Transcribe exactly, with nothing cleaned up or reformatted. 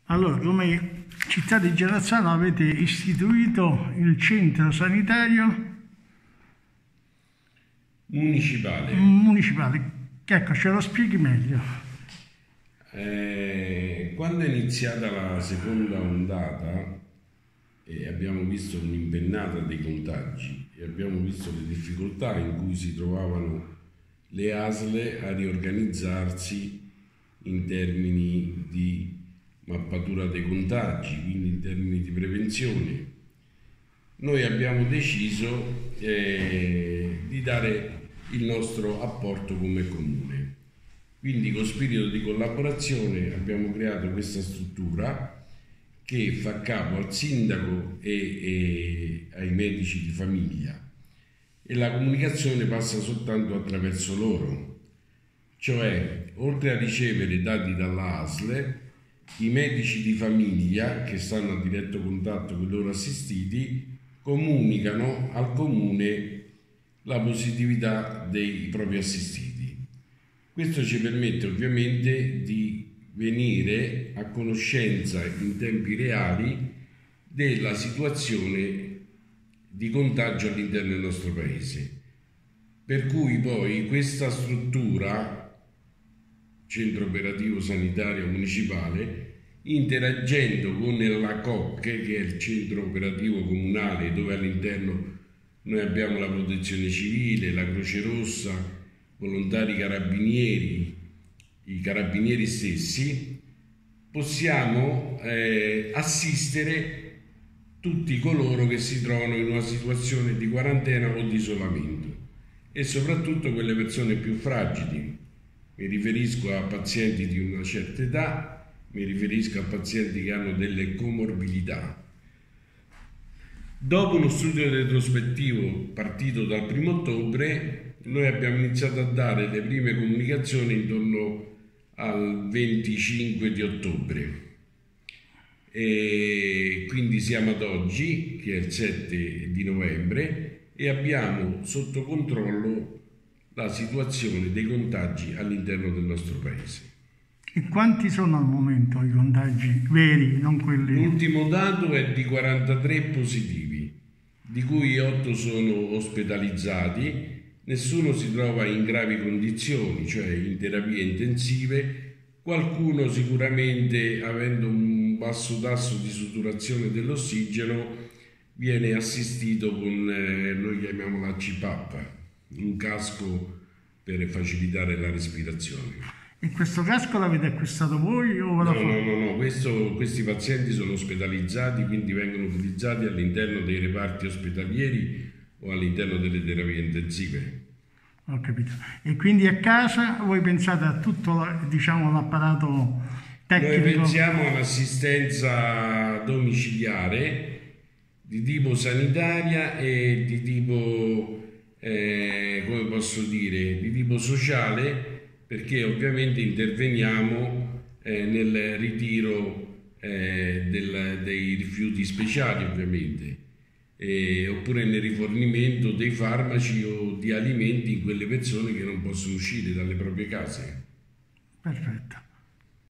Allora, come città di Genazzano avete istituito il centro sanitario municipale. municipale. Ecco, ce lo spieghi meglio. Eh, quando è iniziata la seconda ondata e abbiamo visto un'impennata dei contagi e abbiamo visto le difficoltà in cui si trovavano le A S L a riorganizzarsi in termini di mappatura dei contagi, quindi in termini di prevenzione, noi abbiamo deciso eh, di dare il nostro apporto come comune. Quindi con spirito di collaborazione abbiamo creato questa struttura che fa capo al sindaco e, e ai medici di famiglia, e la comunicazione passa soltanto attraverso loro, cioè oltre a ricevere dati dalla A S L, i medici di famiglia che stanno a diretto contatto con i loro assistiti comunicano al comune la positività dei propri assistiti. Questo ci permette ovviamente di venire a conoscenza in tempi reali della situazione di contagio all'interno del nostro paese, per cui poi questa struttura centro operativo sanitario municipale, interagendo con la C O C, che è il centro operativo comunale, dove all'interno noi abbiamo la protezione civile, la Croce Rossa, volontari carabinieri, i carabinieri stessi, possiamo eh, assistere tutti coloro che si trovano in una situazione di quarantena o di isolamento, e soprattutto quelle persone più fragili. Mi riferisco a pazienti di una certa età, mi riferisco a pazienti che hanno delle comorbidità. Dopo uno studio retrospettivo partito dal primo ottobre, noi abbiamo iniziato a dare le prime comunicazioni intorno al venticinque di ottobre. E quindi siamo ad oggi, che è il sette di novembre, e abbiamo sotto controllo la situazione dei contagi all'interno del nostro paese. E quanti sono al momento i contagi veri, non quelli? L'ultimo dato è di quarantatré positivi, di cui otto sono ospedalizzati, nessuno si trova in gravi condizioni, cioè in terapie intensive, qualcuno sicuramente, avendo un basso tasso di saturazione dell'ossigeno, viene assistito con, eh, noi chiamiamo la C PAP, un casco per facilitare la respirazione. E questo casco l'avete acquistato voi o ve lo No, no, no, no. Questo, questi pazienti sono ospedalizzati, quindi vengono utilizzati all'interno dei reparti ospedalieri o all'interno delle terapie intensive. Ho capito. E quindi a casa voi pensate a tutto, diciamo, l'apparato tecnico? Noi pensiamo all'assistenza domiciliare di tipo sanitaria e di tipo, eh, come posso dire, di tipo sociale, perché ovviamente interveniamo eh, nel ritiro eh, del, dei rifiuti speciali, ovviamente, eh, oppure nel rifornimento dei farmaci o di alimenti in quelle persone che non possono uscire dalle proprie case. Perfetto.